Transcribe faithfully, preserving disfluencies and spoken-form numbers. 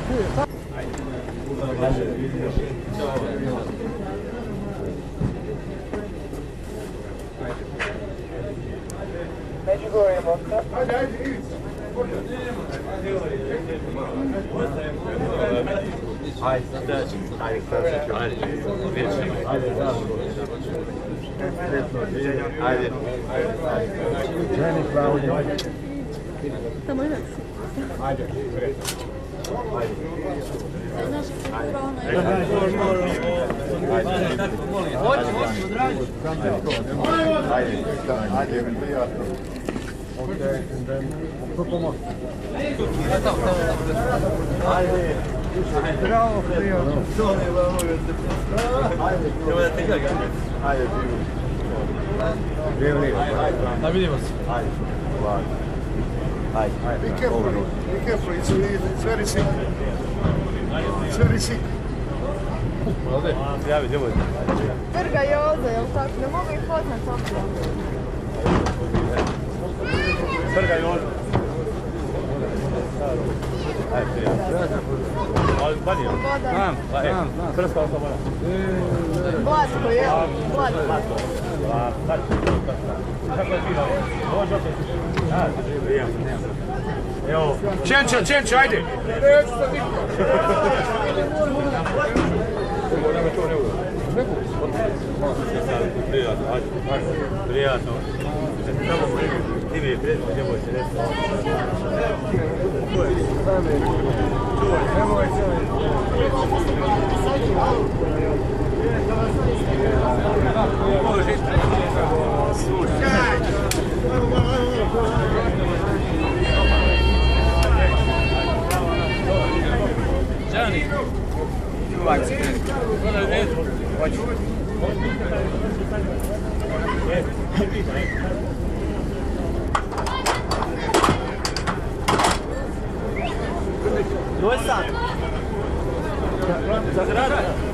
Međugorje Mosta. Ajde, ajde, Ivica. Ajde, ajde, ajde, ajde, ajde, ženi pravo, ajde. Tamo inak. Ajde, ajde. Hoći, hoći, odrađi. Ajde, ajde, prijatno. Okay, and then purple moss. Ajde. Bravo, prijatno. Ajde. Ajde, Lijevo, lijevo. Da vidimo se. Ajde. Ajde. Be careful, be careful, it's, it's very sick. It's very sick. Javi, djevojte. Trga Joza, jel tako? Ne mogu ih poznat opet. Trga Joza. Ajde, prijatno. Ali banio. Znam, znam, znam. Krska osoba. Blatko, jel? Blatko. Kako je fino? Može opet. Evo. Čenča, Čenča, ajde! Prijatno, ajde. Prijatno. Ti mi je prijatno, djevoj se reći. Čuvaj, nemoj se. Žani. Čuvaj se. Hoći. Dosta. Za zrada.